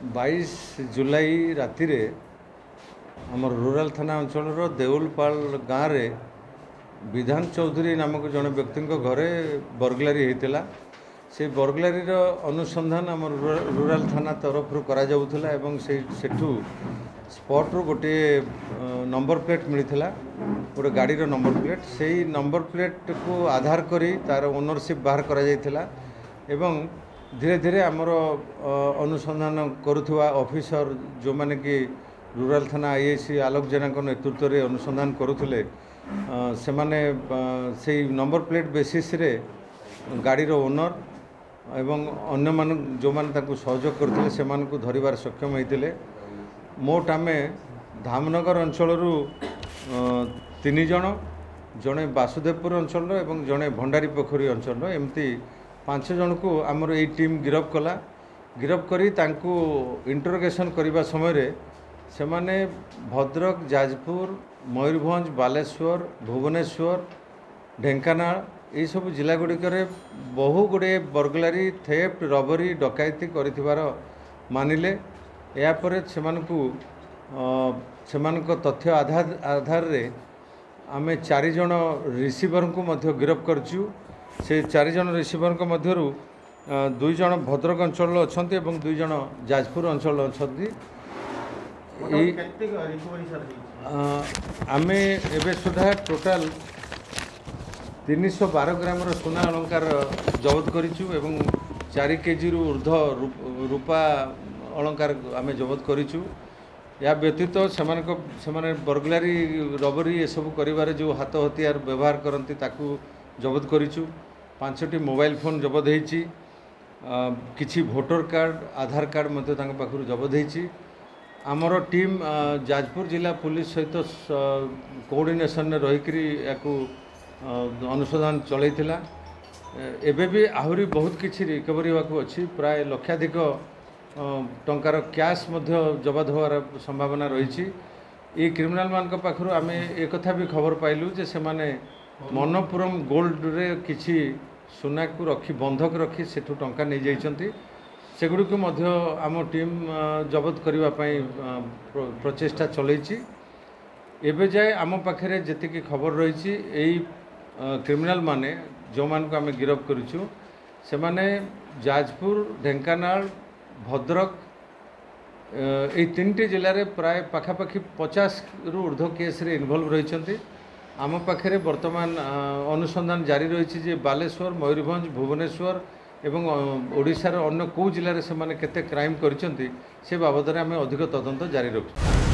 22 जुलाई राति रे आम रूराल थाना अंचल देउलपाल गाँव में विधान चौधरी नामक जड़े व्यक्ति घरे बर्गलारी होता से बर्गलारी अनुसंधान आम रूराल थाना तरफ करा सेठू स्पॉट रू गोटे नंबर प्लेट मिलता गोटे गाड़ी नंबर प्लेट से नंबर प्लेट को आधार करी तार ओनरशिप बाहर करा जायथिला एवं धीरे धीरे आमर अनुसंधान करुवा ऑफिसर जो माने कि रूराल थाना आईआईसी आलोक जेना नेतृत्व में अनुसंधान करुले से माने से नंबर प्लेट बेसिस रे गाड़ी ओनर एवं अन्य मान जो माने ताकू सहयोग करथिले से मान को धरिबार सक्षम होइतिले। मोट आमे धामनगर अंचल तीन जन जड़े बासुदेवपुर अंचल एवं जड़े भंडारी पोखरी अंचल एमती 5 जन को आमर ये टीम गिरफ कला। गिरफ करी तांकू इंटरोगेशन करने समय से माने भद्रक जाजपुर मयूरभंज बालेश्वर भुवनेश्वर ढेंकानाल ये सब जिला गुड़िकर बहु गुड़े बर्गलारी थेफ्ट रबरी डकैती कर मानिले। यापर से तथ्य आधार रे आमे 4 जन रिसीवर को मध्य गिरफ करचु। से 4 जन रिसीवर को मध्यरु 2 जन भद्रक अंचल अच्छा 2 जन जाजपुर अंचल अच्छा। आमे एबे सुधा टोटाल 312 ग्राम सोना अलंकार जबत करिचु एवं 4 केजी रु ऊर्ध रूपा अलंकार आमे जबत करिचु। या व्यतीत से बर्गलारी रबरी ये सब करिवारे जो हाथ हथियार व्यवहार करती ताकू जबत करिचु। 5टी मोबाइल फोन जबत होईची। किछि वोटर कार्ड आधार कार्ड मध्य तांका पाखरु जबत होईची। आमर टीम जाजपुर जिला पुलिस सहित कोऑर्डिनेशन रहीकरी याकू अनुसंधान चलैथिला। एबे भी आहुरी बहुत किछि रिकवरी होबाकू अछि। प्राय लक्षाधिक टंकार कैश मध्य जबत होवार संभावना रही। ये क्रिमिनाल मान पाखरु आमे एक कथा भी खबर पाइलु जे से माने मनपुरम गोल्ड रे किछि सुना को रखी बंधक रखी सेठू टंका नहीं जाइछंती। सेगुडी को मध्य आम टीम जबत करबा पई प्रचेष्टा चलैछि। एबे जाय आम पाखरे जतिकी खबर रही एई क्रिमिनाल माने जो मान को आमे गिरफ करिछु से माने जाजपुर ढेंकानाल भद्रक ये 3टी जिले में प्राय पाखापाखि 50 रु ऊर्ध्व केस रे इनवॉल्व रही। आम पाखे वर्तमान अनुसंधान जारी रही बालेश्वर मयूरभंज भुवनेश्वर एवं ओडिशार अन्य कौ जिले में से केते क्राइम कर बाबद में आम अधिक तदंत जारी रखु।